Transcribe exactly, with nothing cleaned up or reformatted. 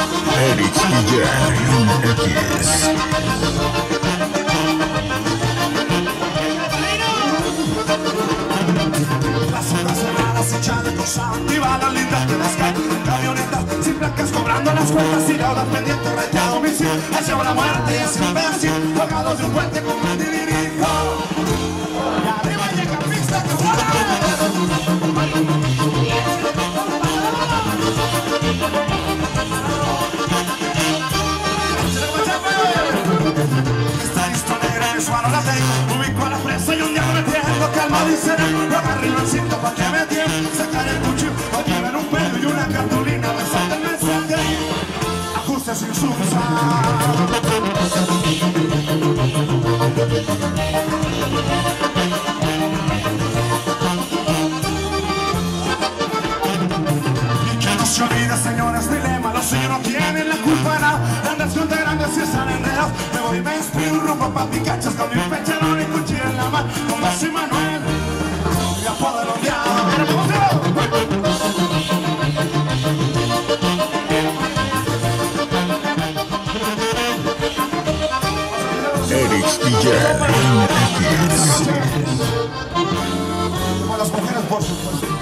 Eric D J X. Las horas cerradas y chalecos antibalas lindas de las calles, camionetas sin placas cobrando las cuentas y deudas pendientes, reteado misil, hacia la muerte y hacia un pedacito, colgados de un puente con un dirijo. Y arriba llega el pista que vuela. Esta historia de suano la tengo, ubico a la presa y un día me metiendo calmado y sereno, lo agarré y lo siento para que me tiemble, sacar el cuchillo, o llevar un pedo y una cartulina, resalta el mensaje, ajuste sin subsa. Y que no se olvide, señores, mi lema, los suyos no tienen la culpa de nada, andas con de grandes y están enredados, me voy y me inspiro un rumbo pa' picachos, con mi pecharón y cuchillo en la mano, con José Manuel, y a poder ondeado. Eric D J X. A las mujeres, por supuesto.